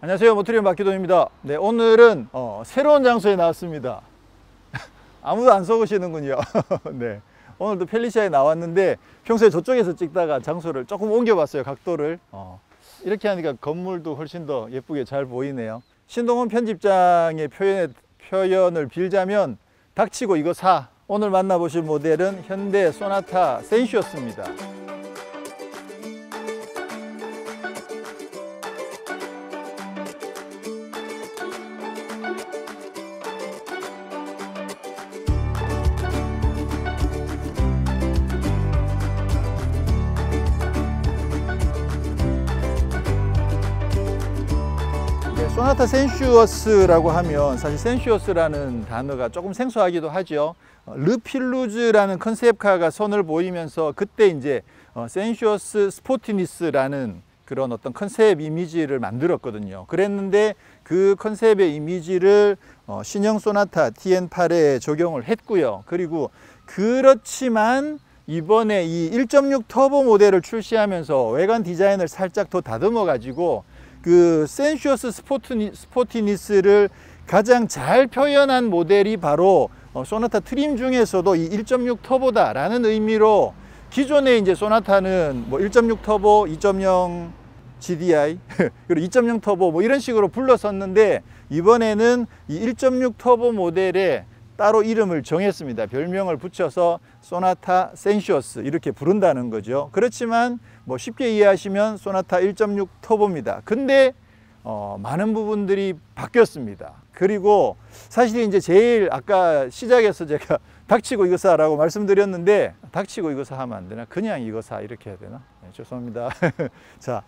안녕하세요, 모토리움 박기동입니다. 네, 오늘은 새로운 장소에 나왔습니다. 아무도 안 썩으시는군요. 네, 오늘도 펠리시아에 나왔는데 평소에 저쪽에서 찍다가 장소를 조금 옮겨봤어요, 각도를. 이렇게 하니까 건물도 훨씬 더 예쁘게 잘 보이네요. 신동훈 편집장의 표현을 빌자면 닥치고 이거 사. 오늘 만나보실 모델은 현대 소나타 센슈어스입니다. 소나타 센슈어스라고 하면 사실 센슈어스라는 단어가 조금 생소하기도 하죠. 르필루즈라는 컨셉카가 선을 보이면서 그때 이제 센슈어스 스포티니스라는 그런 어떤 컨셉 이미지를 만들었거든요. 그랬는데 그 컨셉의 이미지를 신형 소나타 TN8에 적용을 했고요. 그리고 그렇지만 이번에 이 1.6 터보 모델을 출시하면서 외관 디자인을 살짝 더 다듬어 가지고 그 센슈어스 스포티니스를 가장 잘 표현한 모델이 바로 소나타 트림 중에서도 이 1.6 터보다 라는 의미로 기존에 이제 소나타는 뭐 1.6 터보, 2.0 GDI 그리고 2.0 터보 뭐 이런 식으로 불렀었는데 이번에는 이 1.6 터보 모델에 따로 이름을 정했습니다. 별명을 붙여서 소나타 센슈어스 이렇게 부른다는 거죠. 그렇지만 뭐 쉽게 이해하시면 소나타 1.6 터보입니다. 근데 많은 부분들이 바뀌었습니다. 그리고 사실 이제 제일 아까 시작에서 제가 닥치고 이거 사라고 말씀드렸는데 닥치고 이거 사 하면 안 되나? 그냥 이거 사 이렇게 해야 되나? 네, 죄송합니다. 자,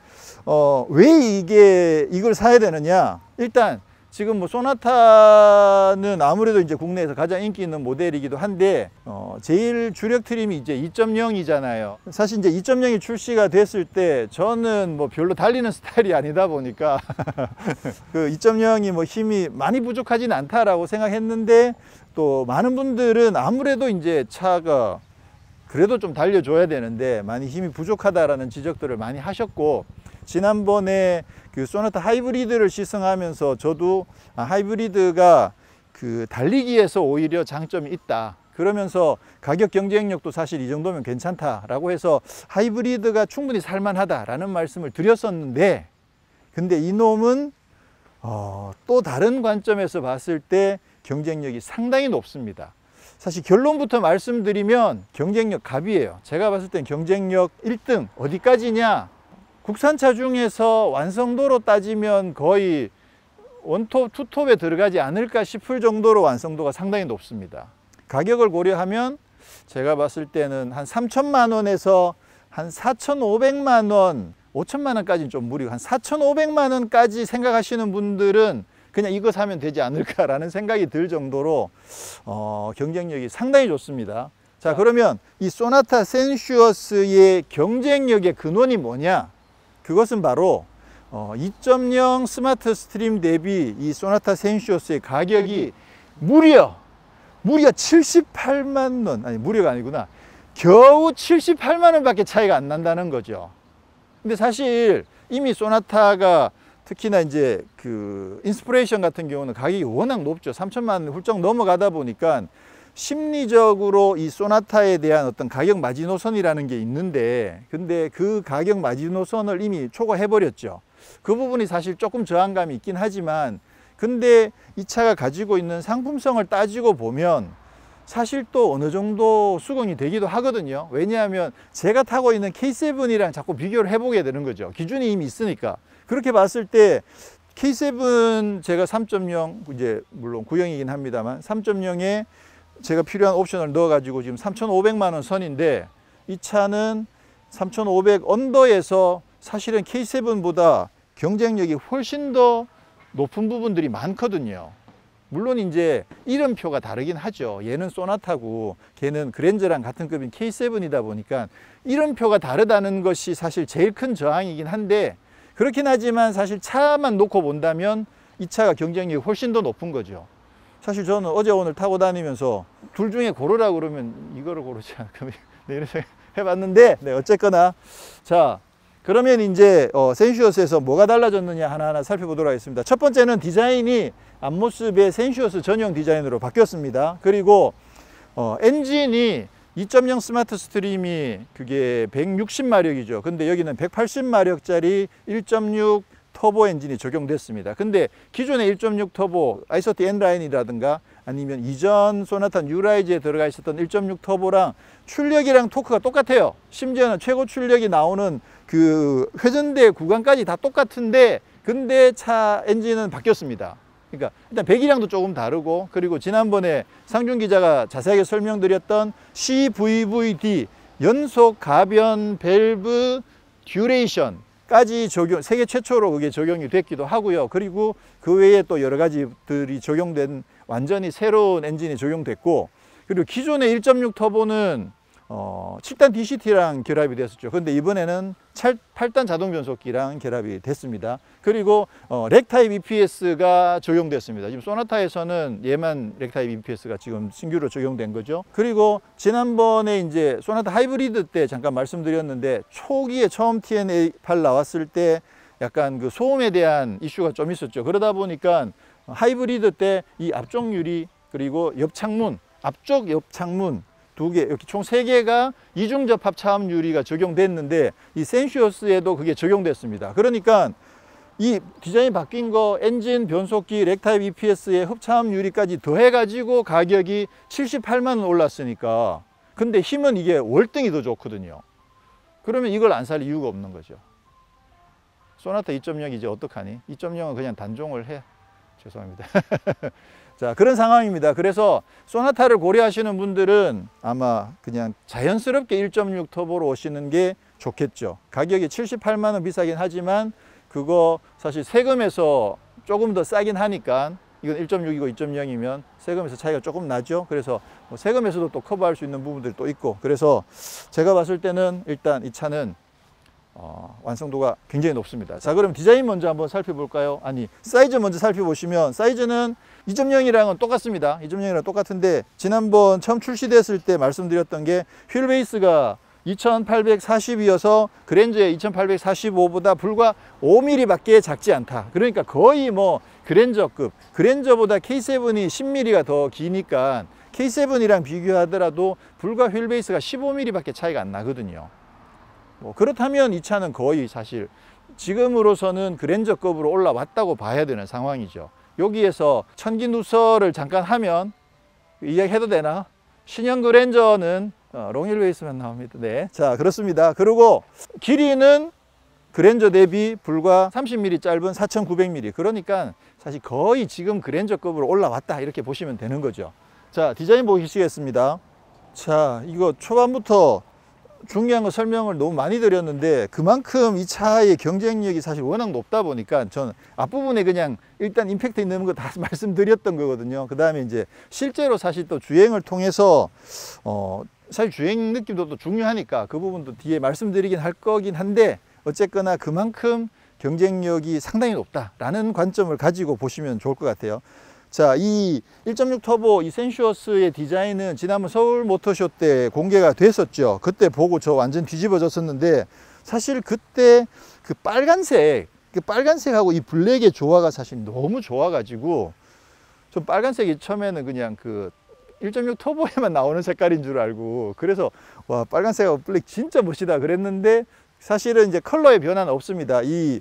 왜 이걸 사야 되느냐? 일단 지금 뭐 소나타는 아무래도 이제 국내에서 가장 인기 있는 모델이기도 한데 제일 주력 트림이 이제 2.0이잖아요. 사실 이제 2.0이 출시가 됐을 때 저는 뭐 별로 달리는 스타일이 아니다 보니까 그 2.0이 뭐 힘이 많이 부족하지는 않다라고 생각했는데 또 많은 분들은 아무래도 이제 차가 그래도 좀 달려줘야 되는데 많이 힘이 부족하다라는 지적들을 많이 하셨고, 지난번에 그 소나타 하이브리드를 시승하면서 저도 하이브리드가 그 달리기에서 오히려 장점이 있다 그러면서 가격 경쟁력도 사실 이 정도면 괜찮다라고 해서 하이브리드가 충분히 살만하다라는 말씀을 드렸었는데, 근데 이놈은 또 다른 관점에서 봤을 때 경쟁력이 상당히 높습니다. 사실 결론부터 말씀드리면 경쟁력 갑이에요. 제가 봤을 땐 경쟁력 1등 어디까지냐, 국산차 중에서 완성도로 따지면 거의 원톱, 투톱에 들어가지 않을까 싶을 정도로 완성도가 상당히 높습니다. 가격을 고려하면 제가 봤을 때는 한 3천만 원에서 한 4,500만 원, 5천만 원까지는 좀 무리고 한 4,500만 원까지 생각하시는 분들은 그냥 이거 사면 되지 않을까라는 생각이 들 정도로 경쟁력이 상당히 좋습니다. 자, 그러면 이 소나타 센슈어스의 경쟁력의 근원이 뭐냐? 그것은 바로 2.0 스마트 스트림 대비 이 소나타 센슈어스의 가격이 무려 78만 원, 아니 무려가 아니구나, 겨우 78만 원밖에 차이가 안 난다는 거죠. 근데 사실 이미 소나타가 특히나 이제 그 인스피레이션 같은 경우는 가격이 워낙 높죠. 3천만 원 훌쩍 넘어가다 보니까 심리적으로 이 소나타에 대한 어떤 가격 마지노선이라는 게 있는데, 근데 그 가격 마지노선을 이미 초과해 버렸죠. 그 부분이 사실 조금 저항감이 있긴 하지만, 근데 이 차가 가지고 있는 상품성을 따지고 보면 사실 또 어느 정도 수긍이 되기도 하거든요. 왜냐하면 제가 타고 있는 K7이랑 자꾸 비교를 해보게 되는 거죠. 기준이 이미 있으니까. 그렇게 봤을 때 K7 제가 3.0 이제 물론 구형이긴 합니다만 3.0에 제가 필요한 옵션을 넣어 가지고 지금 3,500만 원 선인데, 이 차는 3,500 언더에서 사실은 K7보다 경쟁력이 훨씬 더 높은 부분들이 많거든요. 물론 이제 이름표가 다르긴 하죠. 얘는 소나타고 걔는 그랜저랑 같은 급인 K7이다 보니까 이름표가 다르다는 것이 사실 제일 큰 저항이긴 한데, 그렇긴 하지만 사실 차만 놓고 본다면 이 차가 경쟁력이 훨씬 더 높은 거죠. 사실 저는 어제 오늘 타고 다니면서 둘 중에 고르라고 그러면 이거를 고르지 않을까 이런 생각 해봤는데, 네, 어쨌거나 자, 그러면 이제 센슈어스에서 뭐가 달라졌느냐 하나하나 살펴보도록 하겠습니다. 첫 번째는 디자인이 앞모습의 센슈어스 전용 디자인으로 바뀌었습니다. 그리고 엔진이 2.0 스마트 스트림이 그게 160마력이죠. 근데 여기는 180마력짜리 1.6 터보 엔진이 적용됐습니다. 근데 기존의 1.6 터보 아이서티 N라인이라든가 아니면 이전 소나타 뉴라이즈에 들어가 있었던 1.6 터보랑 출력이랑 토크가 똑같아요. 심지어는 최고 출력이 나오는 그 회전대 구간까지 다 똑같은데 근데 차 엔진은 바뀌었습니다. 그러니까 일단 배기량도 조금 다르고, 그리고 지난번에 상준 기자가 자세하게 설명드렸던 CVVD 연속 가변 밸브 듀레이션까지 적용, 세계 최초로 그게 적용이 됐기도 하고요. 그리고 그 외에 또 여러 가지들이 적용된 완전히 새로운 엔진이 적용됐고, 그리고 기존의 1.6 터보는 7단 DCT랑 결합이 됐었죠. 근데 이번에는 8단 자동 변속기랑 결합이 됐습니다. 그리고 렉 타입 EPS가 적용됐습니다. 지금 소나타에서는 얘만 렉 타입 EPS가 지금 신규로 적용된 거죠. 그리고 지난번에 이제 소나타 하이브리드 때 잠깐 말씀드렸는데, 초기에 처음 TNA8 나왔을 때 약간 그 소음에 대한 이슈가 좀 있었죠. 그러다 보니까 하이브리드 때 이 앞쪽 유리 그리고 옆 창문, 앞쪽 옆 창문 두 개, 이렇게 총 3개가 이중접합 차음 유리가 적용됐는데 이 센슈어스에도 그게 적용됐습니다. 그러니까 이 디자인 바뀐 거 엔진, 변속기, 렉타입 EPS에 흡차음 유리까지 더해가지고 가격이 78만 원 올랐으니까, 근데 힘은 이게 월등히 더 좋거든요. 그러면 이걸 안 살 이유가 없는 거죠. 소나타 2.0 이제 어떡하니? 2.0은 그냥 단종을 해. 죄송합니다. 자, 그런 상황입니다. 그래서 소나타를 고려하시는 분들은 아마 그냥 자연스럽게 1.6 터보로 오시는 게 좋겠죠. 가격이 78만 원 비싸긴 하지만 그거 사실 세금에서 조금 더 싸긴 하니까, 이건 1.6이고 2.0이면 세금에서 차이가 조금 나죠. 그래서 세금에서도 또 커버할 수 있는 부분들이 또 있고, 그래서 제가 봤을 때는 일단 이 차는 완성도가 굉장히 높습니다. 자, 그럼 디자인 먼저 한번 살펴볼까요? 아니, 사이즈 먼저 살펴보시면 사이즈는 2.0이랑은 똑같습니다. 2.0이랑 똑같은데 지난번 처음 출시됐을 때 말씀드렸던 게 휠 베이스가 2840이어서 그랜저의 2845보다 불과 5mm 밖에 작지 않다. 그러니까 거의 뭐 그랜저급, 그랜저보다 K7이 10mm가 더 기니까 K7이랑 비교하더라도 불과 휠 베이스가 15mm 밖에 차이가 안 나거든요. 그렇다면 이 차는 거의 사실 지금으로서는 그랜저급으로 올라왔다고 봐야 되는 상황이죠. 여기에서 천기 누설을 잠깐 하면, 이야기해도 되나? 신형 그랜저는 롱힐 베이스만 나옵니다. 네, 자, 그렇습니다. 그리고 길이는 그랜저 대비 불과 30mm 짧은 4900mm, 그러니까 사실 거의 지금 그랜저급으로 올라왔다 이렇게 보시면 되는 거죠. 자, 디자인 보시겠습니다. 자, 이거 초반부터 중요한 거 설명을 너무 많이 드렸는데, 그만큼 이 차의 경쟁력이 사실 워낙 높다 보니까 저는 앞부분에 그냥 일단 임팩트 있는 거 다 말씀드렸던 거거든요. 그 다음에 이제 실제로 사실 또 주행을 통해서 사실 주행 느낌도 또 중요하니까 그 부분도 뒤에 말씀드리긴 할 거긴 한데, 어쨌거나 그만큼 경쟁력이 상당히 높다라는 관점을 가지고 보시면 좋을 것 같아요. 자, 이 1.6 터보 이 센슈어스의 디자인은 지난번 서울 모터쇼 때 공개가 됐었죠. 그때 보고 저 완전 뒤집어졌었는데, 사실 그때 그 빨간색하고 이 블랙의 조화가 사실 너무 좋아가지고, 좀 빨간색이 처음에는 그냥 그 1.6 터보에만 나오는 색깔인 줄 알고, 그래서 와, 빨간색하고 블랙 진짜 멋지다 그랬는데, 사실은 이제 컬러의 변화는 없습니다. 이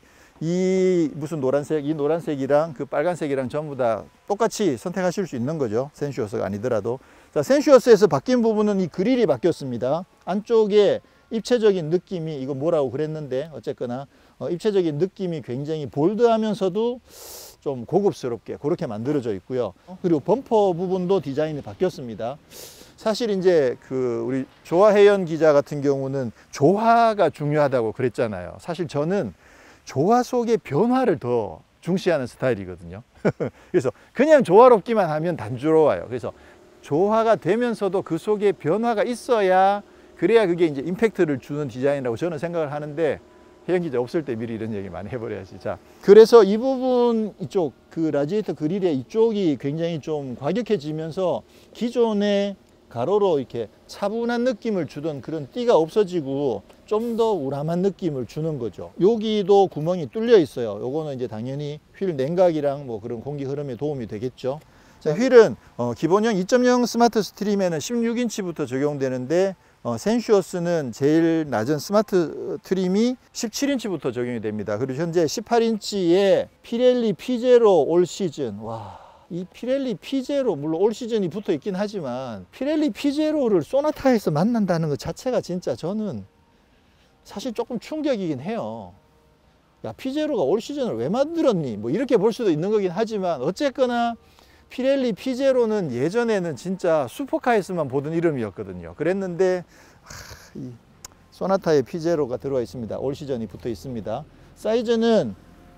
무슨 노란색, 이 노란색이랑 그 빨간색이랑 전부 다 똑같이 선택하실 수 있는 거죠. 센슈어스가 아니더라도. 자, 센슈어스에서 바뀐 부분은 이 그릴이 바뀌었습니다. 안쪽에 입체적인 느낌이, 이거 뭐라고 그랬는데 어쨌거나 입체적인 느낌이 굉장히 볼드하면서도 좀 고급스럽게 그렇게 만들어져 있고요. 그리고 범퍼 부분도 디자인이 바뀌었습니다. 사실 이제 그 우리 조화혜연 기자 같은 경우는 조화가 중요하다고 그랬잖아요. 사실 저는 조화 속의 변화를 더 중시하는 스타일이거든요. 그래서 그냥 조화롭기만 하면 단조로워요. 그래서 조화가 되면서도 그 속에 변화가 있어야, 그래야 그게 이제 임팩트를 주는 디자인이라고 저는 생각을 하는데, 혜연 기자 없을 때 미리 이런 얘기 많이 해버려야지. 자, 그래서 이 부분, 이쪽 그 라디에이터 그릴의 이쪽이 굉장히 좀 과격해지면서 기존의 가로로 이렇게 차분한 느낌을 주던 그런 띠가 없어지고 좀 더 우람한 느낌을 주는 거죠. 여기도 구멍이 뚫려 있어요. 요거는 이제 당연히 휠 냉각이랑 뭐 그런 공기 흐름에 도움이 되겠죠. 자, 휠은 기본형 2.0 스마트 스트림에는 16인치부터 적용되는데 센슈어스는 제일 낮은 스마트 트림이 17인치부터 적용이 됩니다. 그리고 현재 18인치에 피렐리 P0 올 시즌. 와, 이 피렐리 P0 물론 올 시즌이 붙어 있긴 하지만 피렐리 P0를 소나타에서 만난다는 것 자체가 진짜 저는 사실 조금 충격이긴 해요. 야, P0가 올 시즌을 왜 만들었니? 뭐 이렇게 볼 수도 있는 거긴 하지만 어쨌거나 피렐리 P0는 예전에는 진짜 슈퍼카에서만 보던 이름이었거든요. 그랬는데 이 소나타에 P0가 들어와 있습니다. 올 시즌이 붙어 있습니다. 사이즈는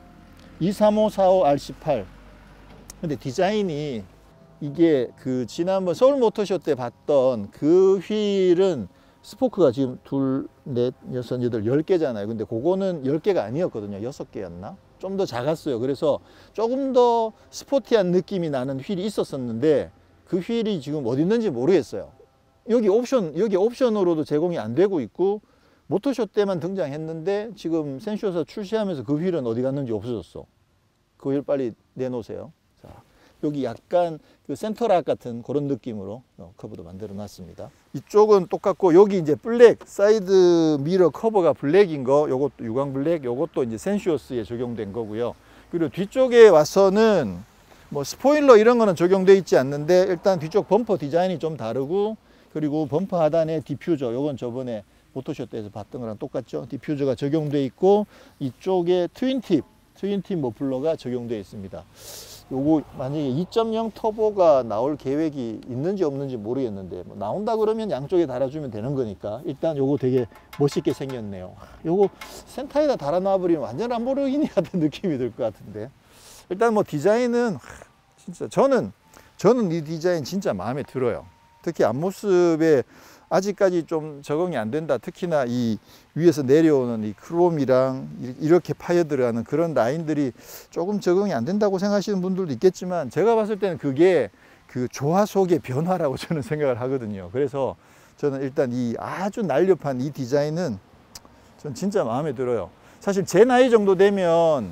23545R18. 근데 디자인이 이게 그 지난번 서울 모터쇼 때 봤던 그 휠은 스포크가 지금 둘, 넷, 여섯, 여덟, 10개잖아요. 근데 그거는 10개가 아니었거든요. 6개였나? 좀 더 작았어요. 그래서 조금 더 스포티한 느낌이 나는 휠이 있었었는데 그 휠이 지금 어디 있는지 모르겠어요. 여기 옵션으로도 제공이 안 되고 있고 모터쇼 때만 등장했는데 지금 센슈어서 출시하면서 그 휠은 어디 갔는지 없어졌어. 그 휠 빨리 내놓으세요. 자, 여기 약간 그 센터락 같은 그런 느낌으로 커브도 만들어 놨습니다. 이쪽은 똑같고 여기 이제 블랙 사이드 미러 커버가 블랙인 거, 요것도 유광 블랙, 요것도 이제 센슈어스에 적용된 거고요. 그리고 뒤쪽에 와서는 뭐 스포일러 이런 거는 적용돼 있지 않는데 일단 뒤쪽 범퍼 디자인이 좀 다르고 그리고 범퍼 하단에 디퓨저, 요건 저번에 모터쇼 때에서 봤던 거랑 똑같죠. 디퓨저가 적용돼 있고 이쪽에 트윈팁 머플러가 적용되어 있습니다. 요거 만약에 2.0 터보가 나올 계획이 있는지 없는지 모르겠는데 뭐 나온다 그러면 양쪽에 달아주면 되는 거니까 일단 요거 되게 멋있게 생겼네요. 요거 센터에다 달아 놔버리면 완전 람보르기니 같은 느낌이 들 것 같은데 일단 뭐 디자인은 진짜 저는 이 디자인 진짜 마음에 들어요. 특히 앞모습에 아직까지 좀 적응이 안 된다. 특히나 이 위에서 내려오는 이 크롬이랑 이렇게 파여 들어가는 그런 라인들이 조금 적응이 안 된다고 생각하시는 분들도 있겠지만 제가 봤을 때는 그게 그 조화 속의 변화라고 저는 생각을 하거든요. 그래서 저는 일단 이 아주 날렵한 이 디자인은 전 진짜 마음에 들어요. 사실 제 나이 정도 되면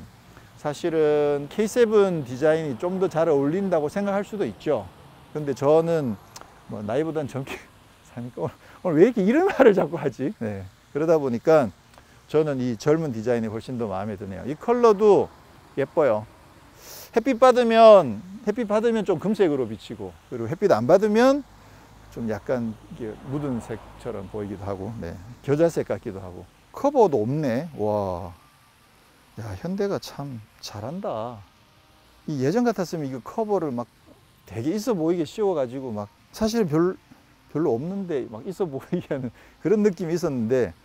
사실은 K7 디자인이 좀 더 잘 어울린다고 생각할 수도 있죠. 근데 저는 뭐 나이보단 젊게 오늘 왜 이렇게 이런 말을 자꾸 하지? 네. 그러다 보니까 저는 이 젊은 디자인이 훨씬 더 마음에 드네요. 이 컬러도 예뻐요. 햇빛 받으면 좀 금색으로 비치고 그리고 햇빛 안 받으면 좀 약간 이게 묻은 색처럼 보이기도 하고 네. 겨자색 같기도 하고 커버도 없네. 와, 야, 현대가 참 잘한다. 이 예전 같았으면 이거 커버를 막 되게 있어 보이게 씌워가지고 막 사실 별로 없는데 막 있어 보이게 하는 그런 느낌이 있었는데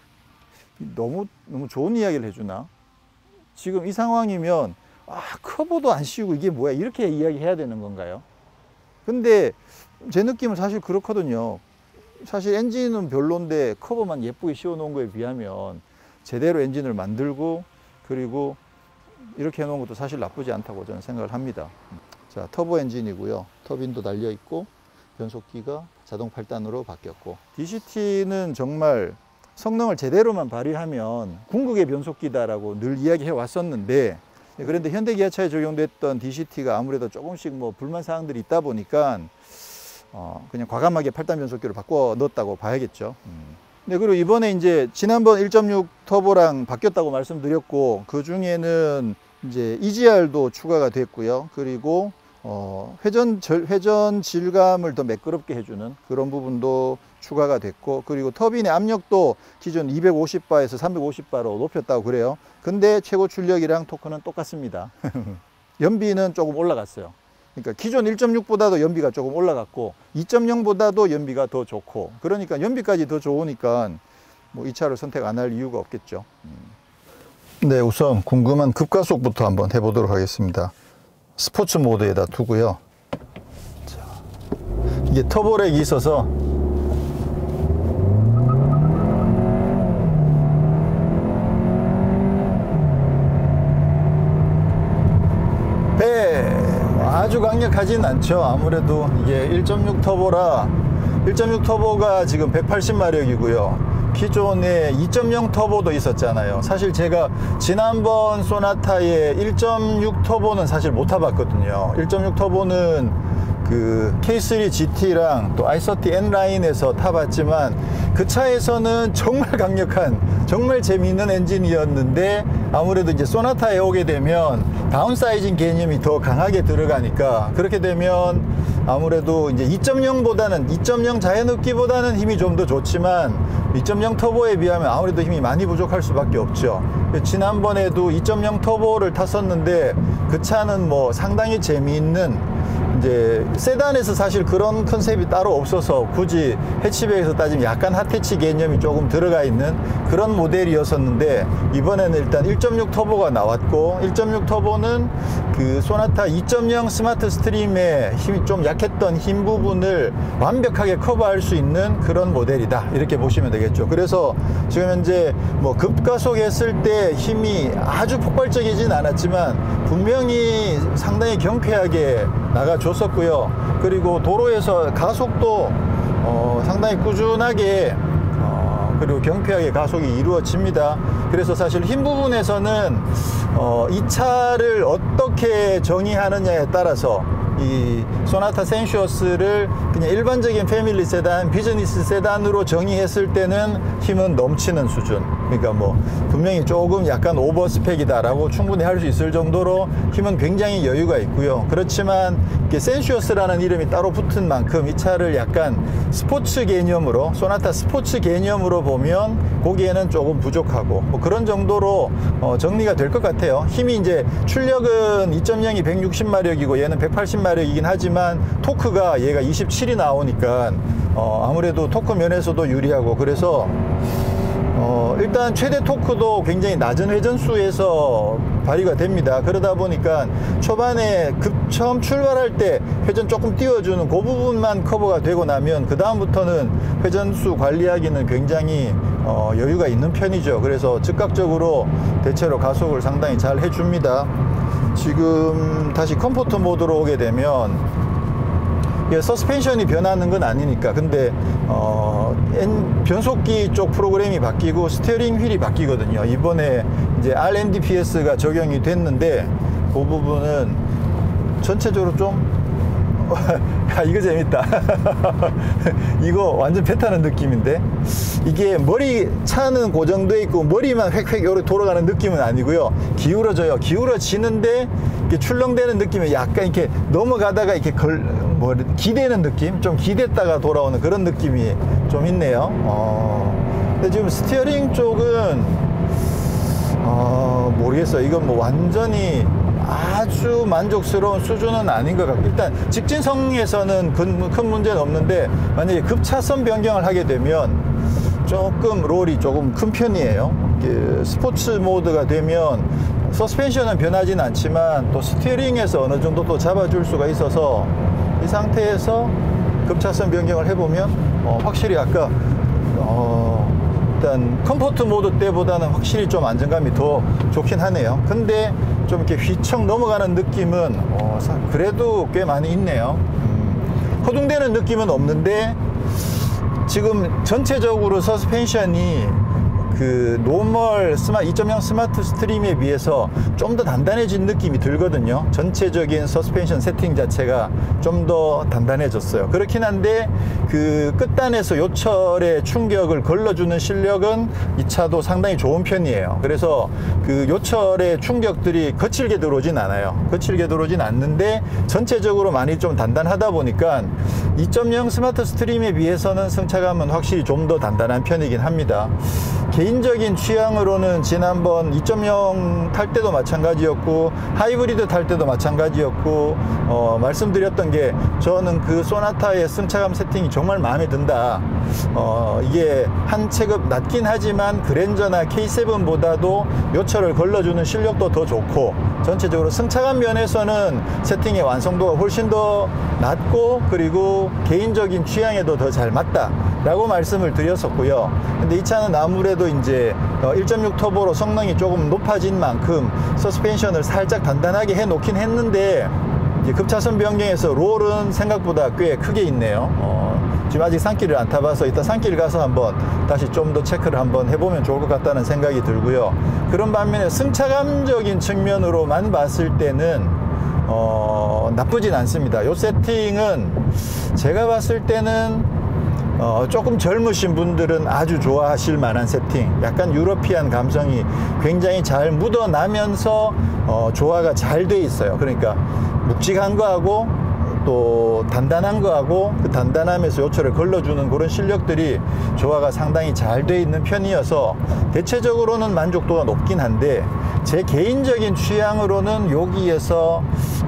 너무 좋은 이야기를 해주나? 지금 이 상황이면 커버도 안 씌우고 이게 뭐야 이렇게 이야기해야 되는 건가요? 근데 제 느낌은 사실 그렇거든요. 사실 엔진은 별론데 커버만 예쁘게 씌워 놓은 거에 비하면 제대로 엔진을 만들고 그리고 이렇게 해놓은 것도 사실 나쁘지 않다고 저는 생각을 합니다. 자, 터보 엔진이고요. 터빈도 달려 있고 변속기가 자동 8단으로 바뀌었고 DCT는 정말 성능을 제대로만 발휘하면 궁극의 변속기다라고 늘 이야기해 왔었는데 그런데 현대기아차에 적용됐던 DCT가 아무래도 조금씩 뭐 불만 사항들이 있다 보니까 그냥 과감하게 8단 변속기로 바꿔 넣었다고 봐야겠죠. 네, 그리고 이번에 이제 지난번 1.6 터보랑 바뀌었다고 말씀드렸고 그 중에는 이제 EGR도 추가가 됐고요. 그리고 회전 질감을 더 매끄럽게 해주는 그런 부분도 추가가 됐고 그리고 터빈의 압력도 기존 250바에서 350바로 높였다고 그래요. 근데 최고 출력이랑 토크는 똑같습니다. 연비는 조금 올라갔어요. 그러니까 기존 1.6보다도 연비가 조금 올라갔고 2.0보다도 연비가 더 좋고 그러니까 연비까지 더 좋으니까 뭐 이 차를 선택 안 할 이유가 없겠죠. 네, 우선 궁금한 급가속부터 한번 해보도록 하겠습니다. 스포츠 모드에다 두고요. 자, 이게 터보렉이 있어서 배 아주 강력하진 않죠. 아무래도 이게 1.6 터보라 1.6 터보가 지금 180마력이고요. 기존에 2.0 터보도 있었잖아요. 사실 제가 지난번 소나타의 1.6 터보는 사실 못 타봤거든요. 1.6 터보는 그 K3 GT랑 또 i30 N라인에서 타봤지만 그 차에서는 정말 강력한, 정말 재미있는 엔진이었는데 아무래도 이제 소나타에 오게 되면 다운사이징 개념이 더 강하게 들어가니까, 그렇게 되면 아무래도 이제 2.0보다는 2.0 자연흡기보다는 힘이 좀 더 좋지만 2.0 터보에 비하면 아무래도 힘이 많이 부족할 수밖에 없죠. 지난번에도 2.0 터보를 탔었는데 그 차는 뭐 상당히 재미있는, 이제 세단에서 사실 그런 컨셉이 따로 없어서 굳이 해치백에서 따지면 약간 핫해치 개념이 조금 들어가 있는 그런 모델이었었는데, 이번에는 일단 1.6 터보가 나왔고, 1.6 터보는 그 소나타 2.0 스마트 스트림의 힘이 좀 약했던 힘 부분을 완벽하게 커버할 수 있는 그런 모델이다, 이렇게 보시면 되겠죠. 그래서 지금 현재 뭐 급가속했을 때 힘이 아주 폭발적이진 않았지만 분명히 상당히 경쾌하게 나가줬었고요. 그리고 도로에서 가속도 상당히 꾸준하게 그리고 경쾌하게 가속이 이루어집니다. 그래서 사실 힘 부분에서는 이 차를 어떻게 정의하느냐에 따라서 이 소나타 센슈어스를 그냥 일반적인 패밀리 세단, 비즈니스 세단으로 정의했을 때는 힘은 넘치는 수준, 그러니까 뭐 분명히 조금 약간 오버 스펙이다라고 충분히 할 수 있을 정도로 힘은 굉장히 여유가 있고요. 그렇지만 센슈어스라는 이름이 따로 붙은 만큼 이 차를 약간 스포츠 개념으로, 소나타 스포츠 개념으로 보면 거기에는 조금 부족하고 뭐 그런 정도로 정리가 될 것 같아요. 힘이 이제 출력은 2.0이 160마력이고 얘는 180마력이긴 하지만 토크가 얘가 27이 나오니까 아무래도 토크 면에서도 유리하고, 그래서 일단 최대 토크도 굉장히 낮은 회전수에서 발휘가 됩니다. 그러다 보니까 초반에 처음 출발할 때 회전 조금 띄워주는 그 부분만 커버가 되고 나면 그 다음부터는 회전수 관리하기는 굉장히 여유가 있는 편이죠. 그래서 즉각적으로 대체로 가속을 상당히 잘 해줍니다. 지금 다시 컴포트 모드로 오게 되면 서스펜션이 변하는 건 아니니까, 근데 변속기 쪽 프로그램이 바뀌고 스티어링 휠이 바뀌거든요. 이번에 이제 RNDPS가 적용이 됐는데 그 부분은 전체적으로 좀 야, 이거 재밌다. 이거 완전 배 타는 느낌인데, 이게 머리 차는 고정돼 있고 머리만 획획 요렇게 돌아가는 느낌은 아니고요. 기울어져요. 기울어지는데 이렇게 출렁대는 느낌이 약간 이렇게 넘어가다가 이렇게 기대는 느낌? 좀 기댔다가 돌아오는 그런 느낌이 좀 있네요. 근데 지금 스티어링 쪽은 모르겠어요. 이건 뭐 완전히 아주 만족스러운 수준은 아닌 것 같고, 일단 직진성에서는 큰 문제는 없는데 만약에 급차선 변경을 하게 되면 조금 롤이 조금 큰 편이에요. 스포츠 모드가 되면 서스펜션은 변하진 않지만 또 스티어링에서 어느 정도 또 잡아줄 수가 있어서 이 상태에서 급차선 변경을 해보면 확실히 아까 일단 컴포트 모드 때보다는 확실히 좀 안정감이 더 좋긴 하네요. 근데 좀 이렇게 휘청 넘어가는 느낌은 그래도 꽤 많이 있네요. 허둥대는 느낌은 없는데 지금 전체적으로 서스펜션이 그 노멀 2.0 스마트 스트림에 비해서 좀 더 단단해진 느낌이 들거든요. 전체적인 서스펜션 세팅 자체가 좀 더 단단해졌어요. 그렇긴 한데 그 끝단에서 요철의 충격을 걸러주는 실력은 이 차도 상당히 좋은 편이에요. 그래서 그 요철의 충격들이 거칠게 들어오진 않아요. 거칠게 들어오진 않는데 전체적으로 많이 좀 단단하다 보니까 2.0 스마트 스트림에 비해서는 승차감은 확실히 좀 더 단단한 편이긴 합니다. 개인적인 취향으로는 지난번 2.0 탈 때도 마찬가지였고 하이브리드 탈 때도 마찬가지였고 말씀드렸던 게 저는 그 소나타의 승차감 세팅이 정말 마음에 든다. 이게 한 체급 낮긴 하지만 그랜저나 K7보다도 요철을 걸러주는 실력도 더 좋고 전체적으로 승차감 면에서는 세팅의 완성도가 훨씬 더 낮고 그리고 개인적인 취향에도 더 잘 맞다 라고 말씀을 드렸었고요. 근데 이 차는 아무래도 이제 1.6 터보로 성능이 조금 높아진 만큼 서스펜션을 살짝 단단하게 해 놓긴 했는데 이제 급차선 변경에서 롤은 생각보다 꽤 크게 있네요. 지금 아직 산길을 안 타봐서 이따 산길 가서 한번 다시 좀 더 체크를 한번 해보면 좋을 것 같다는 생각이 들고요. 그런 반면에 승차감적인 측면으로만 봤을 때는 나쁘진 않습니다. 이 세팅은 제가 봤을 때는 조금 젊으신 분들은 아주 좋아하실 만한 세팅. 약간 유러피안 감성이 굉장히 잘 묻어나면서 조화가 잘 돼 있어요. 그러니까 묵직한 거하고 또 단단한 거하고 그 단단함에서 요철을 걸러주는 그런 실력들이 조화가 상당히 잘 돼 있는 편이어서 대체적으로는 만족도가 높긴 한데, 제 개인적인 취향으로는 여기에서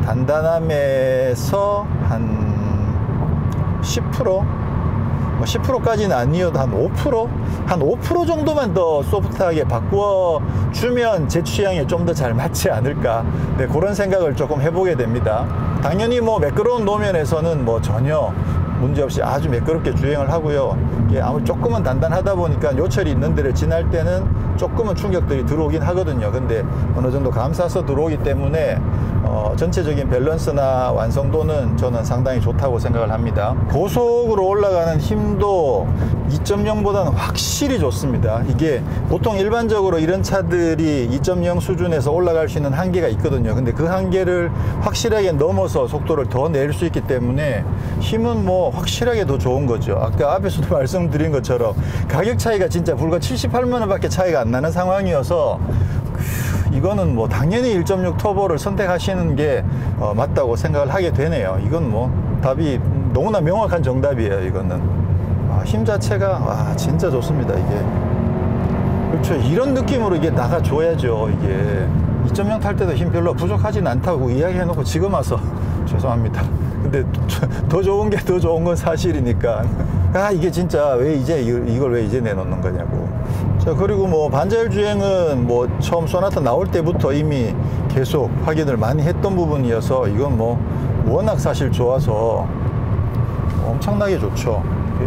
단단함에서 한 10%? 10%까지는 아니어도 한 5%? 한 5% 정도만 더 소프트하게 바꾸어주면 제 취향에 좀 더 잘 맞지 않을까. 네, 그런 생각을 조금 해보게 됩니다. 당연히 뭐 매끄러운 노면에서는 뭐 전혀 문제없이 아주 매끄럽게 주행을 하고요. 이게 아무 조금은 단단하다 보니까 요철이 있는 데를 지날 때는 조금은 충격들이 들어오긴 하거든요. 근데 어느 정도 감싸서 들어오기 때문에 전체적인 밸런스나 완성도는 저는 상당히 좋다고 생각을 합니다. 고속으로 올라가는 힘도 2.0보다는 확실히 좋습니다. 이게 보통 일반적으로 이런 차들이 2.0 수준에서 올라갈 수 있는 한계가 있거든요. 근데 그 한계를 확실하게 넘어서 속도를 더 낼 수 있기 때문에 힘은 뭐 확실하게 더 좋은 거죠. 아까 앞에서도 말씀드린 것처럼 가격 차이가 진짜 불과 78만 원 밖에 차이가 안 나는 상황이어서 이거는 뭐 당연히 1.6 터보를 선택하시는 게 맞다고 생각을 하게 되네요. 이건 뭐 답이 너무나 명확한 정답이에요. 이거는 힘 자체가 진짜 좋습니다. 이게 그렇죠. 이런 느낌으로 이게 나가줘야죠. 이게 2.0 탈 때도 힘 별로 부족하진 않다고 이야기해놓고 지금 와서 죄송합니다. 근데 더 좋은 게 더 좋은 건 사실이니까 이게 진짜 왜 이제 이걸 왜 이제 내놓는 거냐고. 자, 그리고 뭐 반자율 주행은 뭐 처음 소나타 나올 때부터 이미 계속 확인을 많이 했던 부분이어서 이건 뭐 워낙 사실 좋아서 엄청나게 좋죠.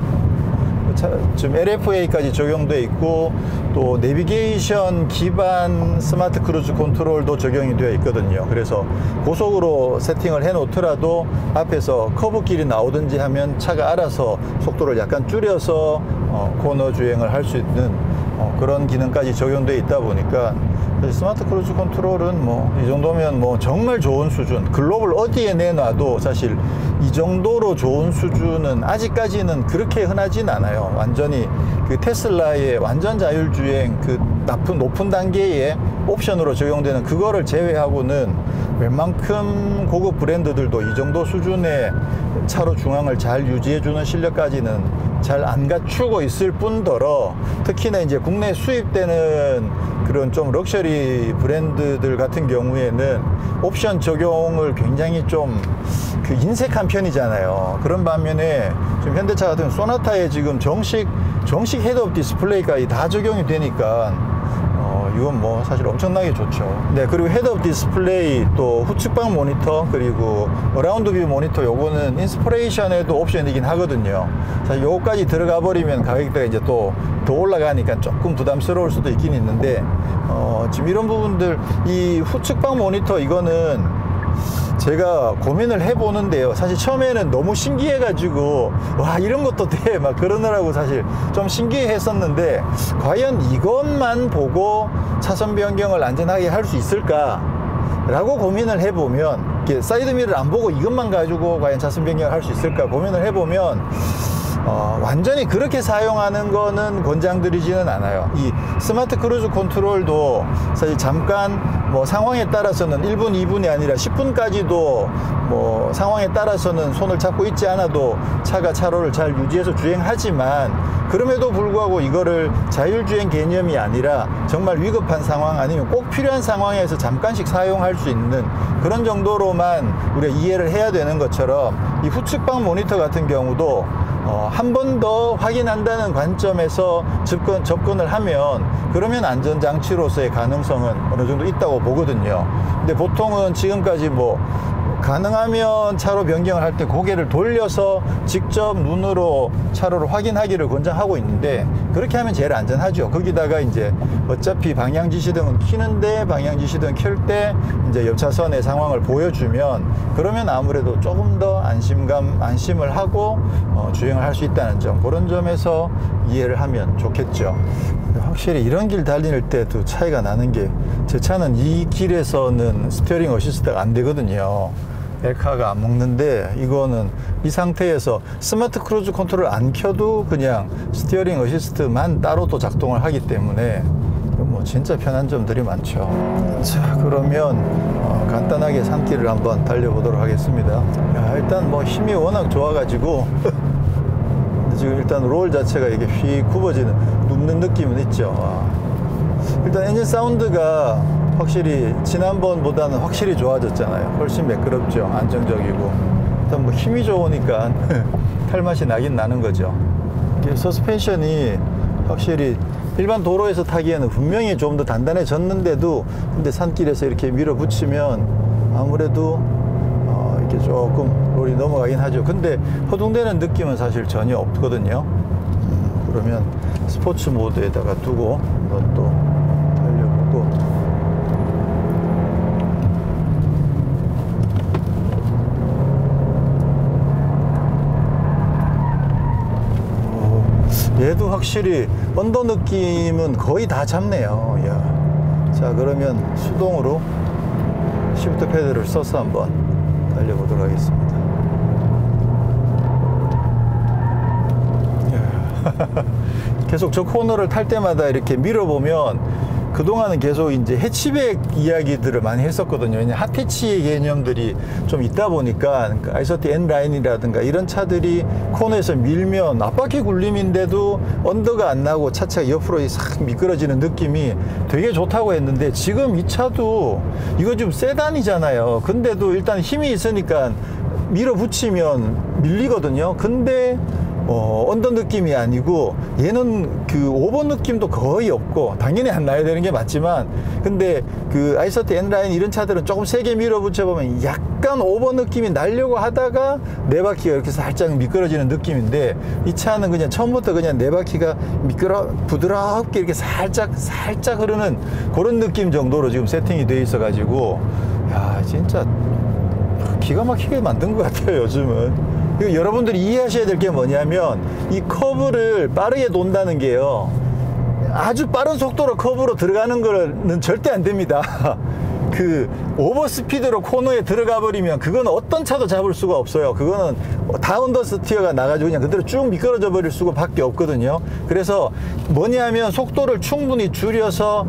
지금 LFA까지 적용돼 있고 또 내비게이션 기반 스마트 크루즈 컨트롤도 적용이 되어 있거든요. 그래서 고속으로 세팅을 해 놓더라도 앞에서 커브길이 나오든지 하면 차가 알아서 속도를 약간 줄여서 코너 주행을 할 수 있는 그런 기능까지 적용되어 있다 보니까 스마트 크루즈 컨트롤은 뭐 이 정도면 뭐 정말 좋은 수준, 글로벌 어디에 내놔도 사실 이 정도로 좋은 수준은 아직까지는 그렇게 흔하진 않아요. 완전히 그 테슬라의 완전 자율주행 그 높은 단계의 옵션으로 적용되는 그거를 제외하고는 웬만큼 고급 브랜드들도 이 정도 수준의 차로 중앙을 잘 유지해주는 실력까지는 잘 안 갖추고 있을 뿐더러, 특히나 이제 국내에 수입되는 그런 좀 럭셔리 브랜드들 같은 경우에는 옵션 적용을 굉장히 좀 인색한 편이잖아요. 그런 반면에 지금 현대차 같은 소나타에 지금 정식 헤드업 디스플레이까지 다 적용이 되니까 이건 뭐 사실 엄청나게 좋죠. 네, 그리고 헤드업 디스플레이, 또 후측방 모니터, 그리고 어라운드 뷰 모니터, 요거는 인스피레이션에도 옵션이긴 하거든요. 사실 요거까지 들어가 버리면 가격대가 이제 또 더 올라가니까 조금 부담스러울 수도 있긴 있는데, 지금 이런 부분들, 이 후측방 모니터 이거는 제가 고민을 해보는데요. 사실 처음에는 너무 신기해가지고 와 이런 것도 돼 막 그러느라고 사실 좀 신기했었는데, 과연 이것만 보고 차선 변경을 안전하게 할 수 있을까 라고 고민을 해보면, 이렇게 사이드미러를 안 보고 이것만 가지고 과연 차선 변경을 할 수 있을까 고민을 해보면 완전히 그렇게 사용하는 거는 권장드리지는 않아요. 이 스마트 크루즈 컨트롤도 사실 잠깐 뭐 상황에 따라서는 1분, 2분이 아니라 10분까지도 뭐 상황에 따라서는 손을 잡고 있지 않아도 차가 차로를 잘 유지해서 주행하지만, 그럼에도 불구하고 이거를 자율주행 개념이 아니라 정말 위급한 상황 아니면 꼭 필요한 상황에서 잠깐씩 사용할 수 있는 그런 정도로만 우리가 이해를 해야 되는 것처럼, 이 후측방 모니터 같은 경우도 한 번 더 확인한다는 관점에서 접근을 하면, 그러면 안전장치로서의 가능성은 어느 정도 있다고 보거든요. 근데 보통은 지금까지 뭐 가능하면 차로 변경을 할 때 고개를 돌려서 직접 눈으로 차로를 확인하기를 권장하고 있는데, 그렇게 하면 제일 안전하죠. 거기다가 이제 어차피 방향 지시등은 켜는데 방향 지시등 켤 때 이제 옆차선의 상황을 보여주면, 그러면 아무래도 조금 더 안심을 하고 주행을 할 수 있다는 점, 그런 점에서 이해를 하면 좋겠죠. 확실히 이런 길 달릴 때도 차이가 나는 게, 제 차는 이 길에서는 스티어링 어시스트가 안 되거든요. 엘카가 안 먹는데, 이거는 이 상태에서 스마트 크루즈 컨트롤 안 켜도 그냥 스티어링 어시스트만 따로 또 작동을 하기 때문에 뭐 진짜 편한 점들이 많죠. 자, 그러면 간단하게 산길을 한번 달려보도록 하겠습니다. 야, 일단 뭐 힘이 워낙 좋아가지고 지금 일단 롤 자체가 이게 휙 굽어지는, 눕는 느낌은 있죠. 일단 엔진 사운드가 확실히 지난번보다는 확실히 좋아졌잖아요. 훨씬 매끄럽죠. 안정적이고. 일단 뭐 힘이 좋으니까 탈 맛이 나긴 나는 거죠. 이게 서스펜션이 확실히 일반 도로에서 타기에는 분명히 좀 더 단단해졌는데도, 근데 산길에서 이렇게 밀어붙이면 아무래도 이렇게 조금 롤이 넘어가긴 하죠. 근데 허둥대는 느낌은 사실 전혀 없거든요. 그러면 스포츠 모드에다가 두고 한번 또 달려보고. 얘도 확실히 언더 느낌은 거의 다 잡네요. 야. 자, 그러면 수동으로 시프트 패드를 써서 한번 달려보도록 하겠습니다. 계속 저 코너를 탈 때마다 이렇게 밀어보면, 그동안은 계속 이제 해치백 이야기들을 많이 했었거든요. 왜냐면 핫해치 개념들이 좀 있다 보니까, 그러니까 아이서티 N라인이라든가 이런 차들이 코너에서 밀면 앞바퀴 굴림인데도 언더가 안 나고 차체가 옆으로 싹 미끄러지는 느낌이 되게 좋다고 했는데, 지금 이 차도 이거 좀 세단이잖아요. 근데도 일단 힘이 있으니까 밀어붙이면 밀리거든요. 근데 언더 느낌이 아니고, 얘는 그 오버 느낌도 거의 없고, 당연히 안 나야 되는 게 맞지만, 근데 그 아이서티 N라인 이런 차들은 조금 세게 밀어붙여보면 약간 오버 느낌이 나려고 하다가 네 바퀴가 이렇게 살짝 미끄러지는 느낌인데, 이 차는 그냥 처음부터 그냥 네 바퀴가 부드럽게 이렇게 살짝 흐르는 그런 느낌 정도로 지금 세팅이 되어 있어 가지고, 야, 진짜 기가 막히게 만든 것 같아요, 요즘은. 여러분들이 이해하셔야 될 게 뭐냐면, 이 커브를 빠르게 돈다는 게요, 아주 빠른 속도로 커브로 들어가는 거는 절대 안 됩니다. 그 오버 스피드로 코너에 들어가 버리면 그건 어떤 차도 잡을 수가 없어요. 그거는 다 언더스티어가 나가지고 그냥 그대로 쭉 미끄러져 버릴 수밖에 없거든요. 그래서 뭐냐면, 속도를 충분히 줄여서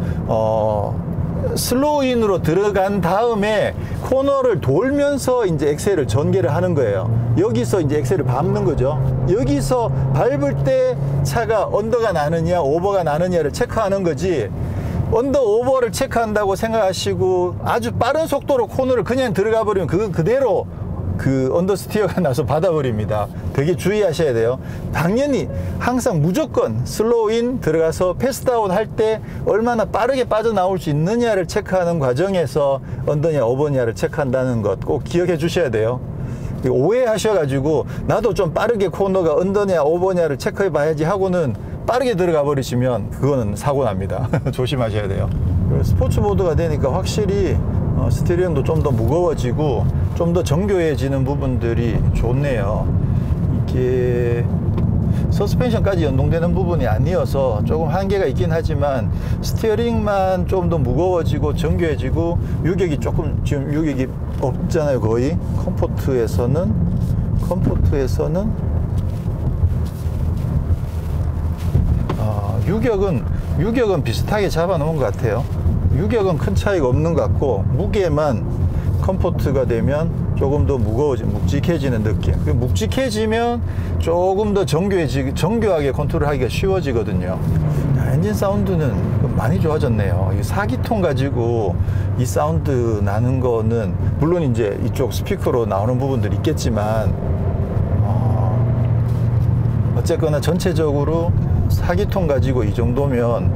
슬로우인으로 들어간 다음에 코너를 돌면서 이제 엑셀을 전개를 하는 거예요. 여기서 이제 엑셀을 밟는 거죠. 여기서 밟을 때 차가 언더가 나느냐 오버가 나느냐를 체크하는 거지, 언더 오버를 체크한다고 생각하시고 아주 빠른 속도로 코너를 그냥 들어가 버리면 그건 그대로 그 언더스티어가 나서 받아버립니다. 되게 주의하셔야 돼요. 당연히 항상 무조건 슬로우인 들어가서 패스다운 할 때 얼마나 빠르게 빠져나올 수 있느냐를 체크하는 과정에서 언더냐 오버냐를 체크한다는 것 꼭 기억해 주셔야 돼요. 오해하셔가지고 나도 좀 빠르게 코너가 언더냐 오버냐를 체크해 봐야지 하고는 빠르게 들어가 버리시면 그거는 사고 납니다. 조심하셔야 돼요. 스포츠 모드가 되니까 확실히 스티어링도 좀 더 무거워지고 좀 더 정교해지는 부분들이 좋네요. 이게 서스펜션까지 연동되는 부분이 아니어서 조금 한계가 있긴 하지만, 스티어링만 좀 더 무거워지고 정교해지고, 유격이 조금, 지금 유격이 없잖아요, 거의. 컴포트에서는 유격은 비슷하게 잡아놓은 것 같아요. 유격은 큰 차이가 없는 것 같고, 무게만 컴포트가 되면 조금 더 묵직해지는 느낌. 묵직해지면 조금 더 정교하게 컨트롤하기가 쉬워지거든요. 엔진 사운드는 많이 좋아졌네요. 이 4기통 가지고 이 사운드 나는 거는 물론 이제 이쪽 스피커로 나오는 부분들이 있겠지만, 어쨌거나 전체적으로 4기통 가지고 이 정도면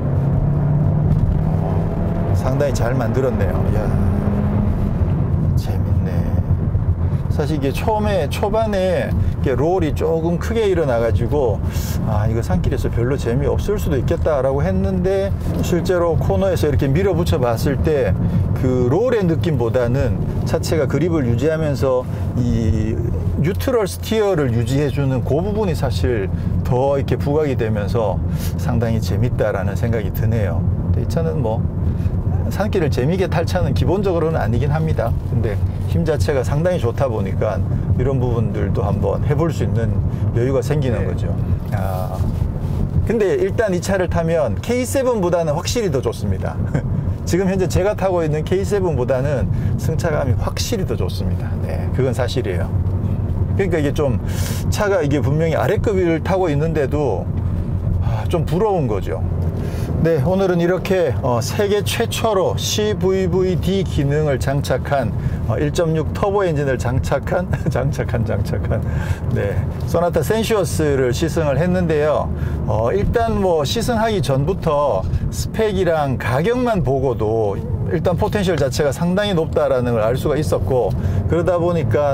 상당히 잘 만들었네요. 이야, 재밌네. 사실 이게 초반에 이게 롤이 조금 크게 일어나가지고 이거 산길에서 별로 재미없을 수도 있겠다라고 했는데, 실제로 코너에서 이렇게 밀어붙여 봤을 때 그 롤의 느낌보다는 차체가 그립을 유지하면서 이 뉴트럴 스티어를 유지해주는 그 부분이 사실 더 이렇게 부각이 되면서 상당히 재밌다라는 생각이 드네요. 이 차는 뭐 산길을 재미있게 탈 차는 기본적으로는 아니긴 합니다. 근데 힘 자체가 상당히 좋다 보니까 이런 부분들도 한번 해볼 수 있는 여유가 생기는 거죠. 근데 일단 이 차를 타면 K7보다는 확실히 더 좋습니다. 지금 현재 제가 타고 있는 K7보다는 승차감이 확실히 더 좋습니다. 네, 그건 사실이에요. 그러니까 이게 좀 차가 이게 분명히 아래급을 타고 있는데도 좀 부러운 거죠. 네, 오늘은 이렇게 세계 최초로 CVVD 기능을 장착한 1.6 터보 엔진을 장착한 네, 소나타 센슈어스를 시승을 했는데요. 일단 뭐 시승하기 전부터 스펙이랑 가격만 보고도 일단 포텐셜 자체가 상당히 높다라는 걸 알 수가 있었고, 그러다 보니까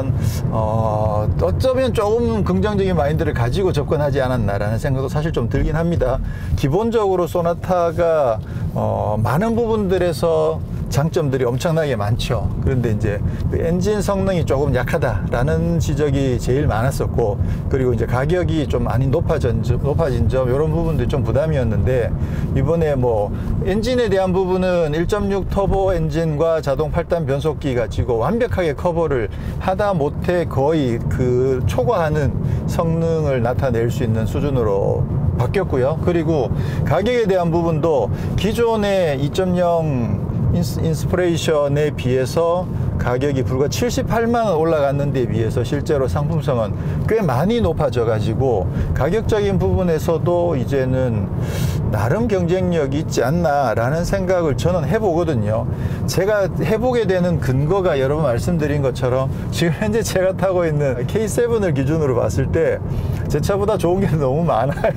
어쩌면 조금 긍정적인 마인드를 가지고 접근하지 않았나라는 생각도 사실 좀 들긴 합니다. 기본적으로 소나타가 많은 부분들에서 장점들이 엄청나게 많죠. 그런데 이제 그 엔진 성능이 조금 약하다라는 지적이 제일 많았었고, 그리고 이제 가격이 좀 많이 높아진 점 이런 부분들이 좀 부담이었는데, 이번에 뭐 엔진에 대한 부분은 1.6 터보 엔진과 자동 8단 변속기 가지고 완벽하게 커버를 하다 못해 거의 그 초과하는 성능을 나타낼 수 있는 수준으로 바뀌었고요. 그리고 가격에 대한 부분도 기존의 2.0 인스피레이션에 비해서 가격이 불과 78만 원 올라갔는 데 비해서 실제로 상품성은 꽤 많이 높아져 가지고 가격적인 부분에서도 이제는 나름 경쟁력이 있지 않나 라는 생각을 저는 해보거든요. 제가 해보게 되는 근거가 여러 번 말씀드린 것처럼 지금 현재 제가 타고 있는 K7을 기준으로 봤을 때 제 차보다 좋은 게 너무 많아요.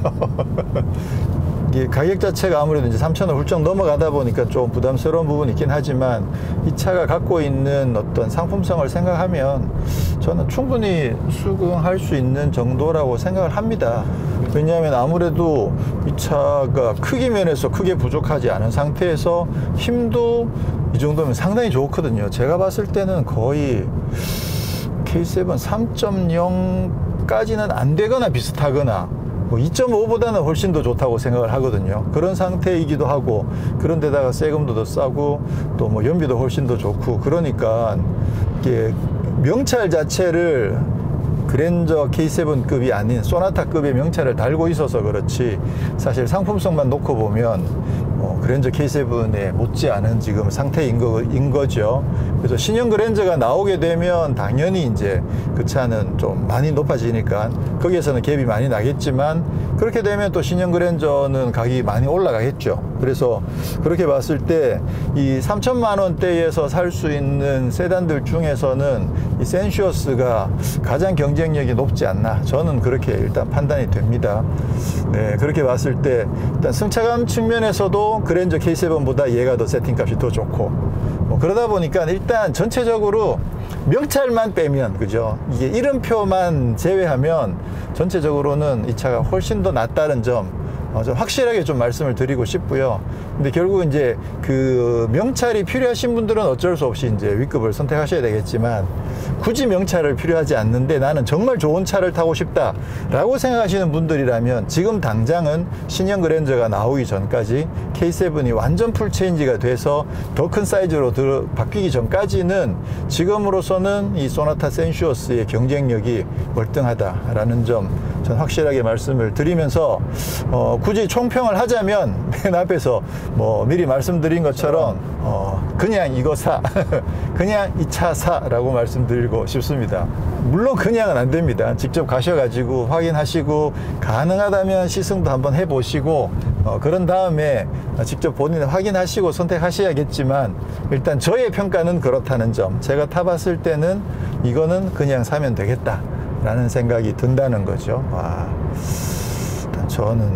이게 가격 자체가 아무래도 이제 3,000원 훌쩍 넘어가다 보니까 좀 부담스러운 부분이 있긴 하지만, 이 차가 갖고 있는 어떤 상품성을 생각하면 저는 충분히 수긍할 수 있는 정도라고 생각을 합니다. 왜냐하면 아무래도 이 차가 크기 면에서 크게 부족하지 않은 상태에서 힘도 이 정도면 상당히 좋거든요. 제가 봤을 때는 거의 K7 3.0까지는 안 되거나 비슷하거나, 뭐 2.5보다는 훨씬 더 좋다고 생각을 하거든요. 그런 상태이기도 하고, 그런데다가 세금도 더 싸고 또 뭐 연비도 훨씬 더 좋고, 그러니까 이게 명찰 자체를 그랜저 K7급이 아닌 소나타급의 명찰을 달고 있어서 그렇지, 사실 상품성만 놓고 보면 그랜저 K7에 못지않은 지금 상태인 거죠. 그래서 신형 그랜저가 나오게 되면 당연히 이제 그 차는 좀 많이 높아지니까 거기에서는 갭이 많이 나겠지만, 그렇게 되면 또 신형 그랜저는 가격이 많이 올라가겠죠. 그래서 그렇게 봤을 때 이 3천만 원대에서 살 수 있는 세단들 중에서는 이 센슈어스가 가장 경쟁력이 높지 않나, 저는 그렇게 일단 판단이 됩니다. 네, 그렇게 봤을 때 일단 승차감 측면에서도 그랜저 K7보다 얘가 더 세팅값이 더 좋고, 그러다 보니까 일단 전체적으로 명찰만 빼면, 그죠, 이게 이름표만 제외하면 전체적으로는 이 차가 훨씬 더 낫다는 점 좀 확실하게 좀 말씀을 드리고 싶고요. 근데 결국 이제 그 명찰이 필요하신 분들은 어쩔 수 없이 이제 V급을 선택하셔야 되겠지만, 굳이 명찰을 필요하지 않는데 나는 정말 좋은 차를 타고 싶다 라고 생각하시는 분들이라면, 지금 당장은 신형 그랜저가 나오기 전까지 K7이 완전 풀 체인지가 돼서 더 큰 사이즈로 바뀌기 전까지는 지금으로서는 이 소나타 센슈어스의 경쟁력이 월등하다라는 점 전 확실하게 말씀을 드리면서, 굳이 총평을 하자면 맨 앞에서 뭐 미리 말씀드린 것처럼 그냥 이거 사 그냥 이 차 사라고 말씀드리고 싶습니다. 물론 그냥은 안 됩니다. 직접 가셔가지고 확인하시고 가능하다면 시승도 한번 해보시고 그런 다음에 직접 본인이 확인하시고 선택하셔야겠지만, 일단 저의 평가는 그렇다는 점, 제가 타봤을 때는 이거는 그냥 사면 되겠다 라는 생각이 든다는 거죠. 일단 저는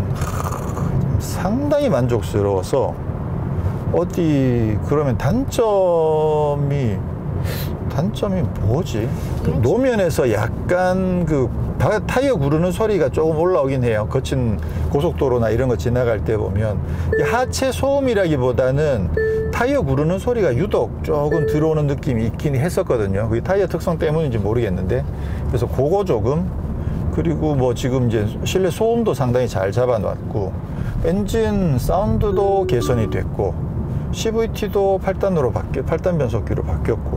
상당히 만족스러워서, 어디 그러면 단점이 단점이 뭐지? 그 노면에서 약간 그 타이어 구르는 소리가 조금 올라오긴 해요. 거친 고속도로나 이런 거 지나갈 때 보면 이 하체 소음이라기보다는 타이어 구르는 소리가 유독 조금 들어오는 느낌이 있긴 했었거든요. 그게 타이어 특성 때문인지 모르겠는데, 그래서 그거 조금, 그리고 뭐 지금 이제 실내 소음도 상당히 잘 잡아놨고, 엔진 사운드도 개선이 됐고, CVT도 8단 변속기로 바뀌었고,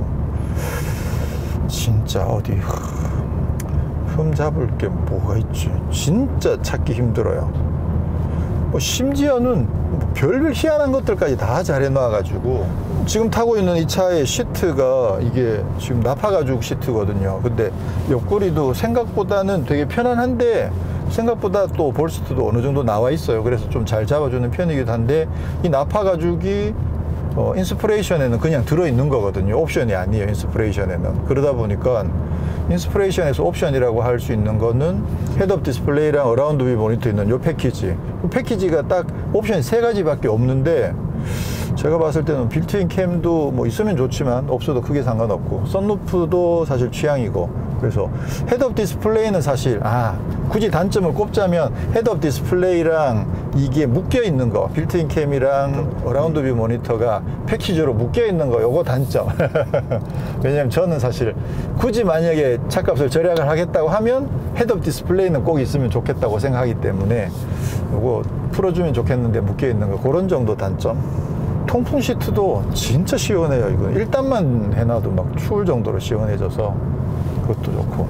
진짜 어디 흠 잡을 게 뭐가 있지? 진짜 찾기 힘들어요. 뭐 심지어는 별별 희한한 것들까지 다 잘 해놔가지고, 지금 타고 있는 이 차의 시트가 이게 지금 나파 가죽 시트거든요. 근데 옆구리도 생각보다는 되게 편안한데, 생각보다 또 볼스트도 어느 정도 나와 있어요. 그래서 좀 잘 잡아주는 편이기도 한데, 이 나파 가죽이 인스프레이션에는 그냥 들어있는 거거든요. 옵션이 아니에요, 인스프레이션에는. 그러다 보니까 인스프레이션에서 옵션이라고 할 수 있는 거는 헤드업 디스플레이랑 어라운드 뷰 모니터 있는 요 패키지. 이 패키지가 딱 옵션이 3가지밖에 없는데, 제가 봤을 때는 빌트인 캠도 뭐 있으면 좋지만 없어도 크게 상관없고, 선루프도 사실 취향이고, 그래서 헤드업 디스플레이는 사실 굳이 단점을 꼽자면 헤드업 디스플레이랑 이게 묶여 있는 거, 빌트인 캠이랑 어라운드 뷰 모니터가 패키지로 묶여 있는 거, 요거 단점. 왜냐면 저는 사실 굳이 만약에 차값을 절약을 하겠다고 하면 헤드업 디스플레이는 꼭 있으면 좋겠다고 생각하기 때문에 요거 풀어주면 좋겠는데 묶여 있는 거, 그런 정도 단점. 통풍 시트도 진짜 시원해요. 이거 1단만 해놔도 막 추울 정도로 시원해져서 그것도 좋고.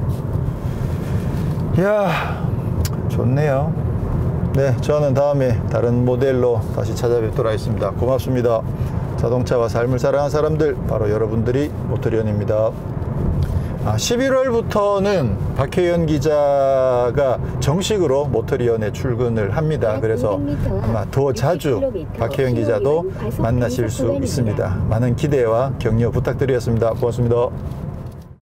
이야, 좋네요. 네, 저는 다음에 다른 모델로 다시 찾아뵙도록 하겠습니다. 고맙습니다. 자동차와 삶을 사랑하는 사람들, 바로 여러분들이 모터리언입니다. 11월부터는 박혜연 기자가 정식으로 모터리언에 출근을 합니다. 그래서 아마 더 자주 박혜연 기자도 만나실 수 있습니다. 많은 기대와 격려 부탁드리겠습니다. 고맙습니다.